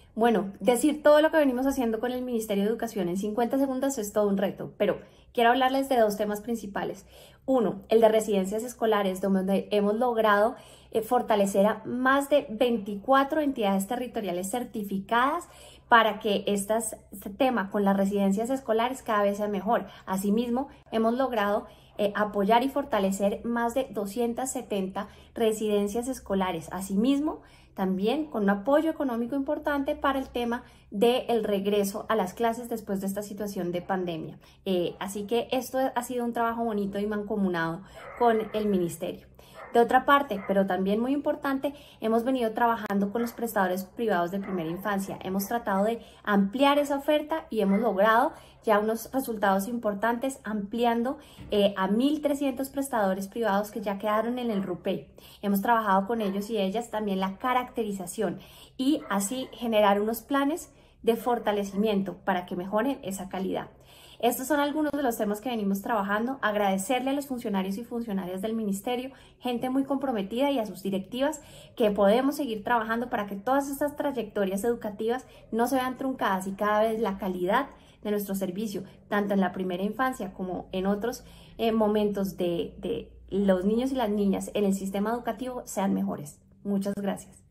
Bueno, decir todo lo que venimos haciendo con el Ministerio de Educación en 50 segundos es todo un reto, pero quiero hablarles de dos temas principales. Uno, el de residencias escolares, donde hemos logrado fortalecer a más de 24 entidades territoriales certificadas para que este tema con las residencias escolares cada vez sea mejor. Asimismo, hemos logrado apoyar y fortalecer más de 270 residencias escolares. Asimismo, también con un apoyo económico importante para el tema del regreso a las clases después de esta situación de pandemia. Así que esto ha sido un trabajo bonito y mancomunado con el ministerio. De otra parte, pero también muy importante, hemos venido trabajando con los prestadores privados de primera infancia. Hemos tratado de ampliar esa oferta y hemos logrado ya unos resultados importantes ampliando a 1.300 prestadores privados que ya quedaron en el RUPEI. Hemos trabajado con ellos y ellas también la caracterización y así generar unos planes de fortalecimiento para que mejoren esa calidad. Estos son algunos de los temas que venimos trabajando. Agradecerle a los funcionarios y funcionarias del ministerio, gente muy comprometida, y a sus directivas, que podemos seguir trabajando para que todas estas trayectorias educativas no se vean truncadas y cada vez la calidad de nuestro servicio, tanto en la primera infancia como en otros momentos de los niños y las niñas en el sistema educativo, sean mejores. Muchas gracias.